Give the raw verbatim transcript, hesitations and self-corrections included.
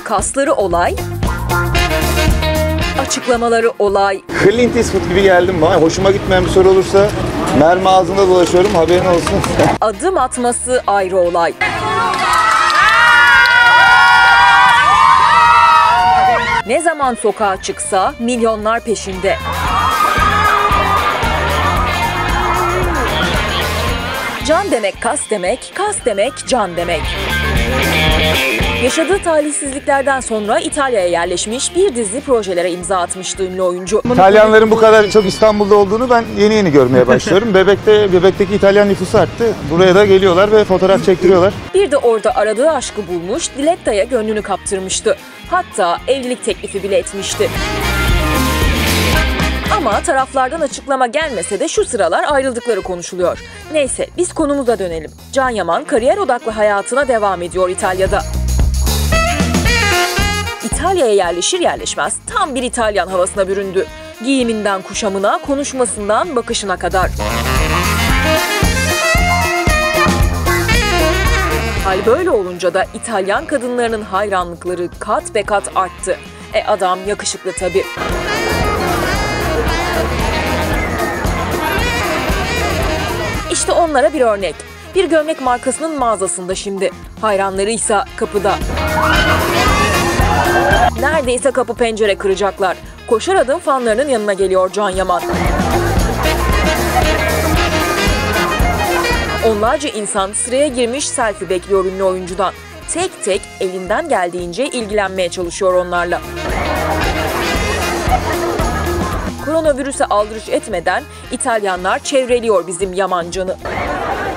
Kasları olay, açıklamaları olay. Clint Eastwood gibi geldim bana. Hoşuma gitmeyen bir soru olursa mermi ağzında dolaşıyorum, haberin olsun. Adım atması ayrı olay. Ne zaman sokağa çıksa milyonlar peşinde. Can demek kas demek, kas demek can demek. Yaşadığı talihsizliklerden sonra İtalya'ya yerleşmiş, bir dizi projelere imza atmıştı ünlü oyuncu. İtalyanların bu kadar çok İstanbul'da olduğunu ben yeni yeni görmeye başlıyorum. Bebek'te, Bebek'teki İtalyan nüfusu arttı. Buraya da geliyorlar ve fotoğraf çektiriyorlar. Bir de orada aradığı aşkı bulmuş, Diletta'ya gönlünü kaptırmıştı. Hatta evlilik teklifi bile etmişti. Ama taraflardan açıklama gelmese de şu sıralar ayrıldıkları konuşuluyor. Neyse, biz konumuza dönelim. Can Yaman kariyer odaklı hayatına devam ediyor İtalya'da. İtalya'ya yerleşir yerleşmez tam bir İtalyan havasına büründü. Giyiminden kuşamına, konuşmasından bakışına kadar. Hal böyle olunca da İtalyan kadınlarının hayranlıkları kat be kat arttı. E adam yakışıklı tabii. İşte onlara bir örnek. Bir gömlek markasının mağazasında şimdi. Hayranları ise kapıda. Neredeyse kapı pencere kıracaklar. Koşar adım fanlarının yanına geliyor Can Yaman. Onlarca insan sıraya girmiş selfie bekliyor ünlü oyuncudan. Tek tek elinden geldiğince ilgilenmeye çalışıyor onlarla. Koronavirüse aldırış etmeden İtalyanlar çevreliyor bizim Yaman Can'ı.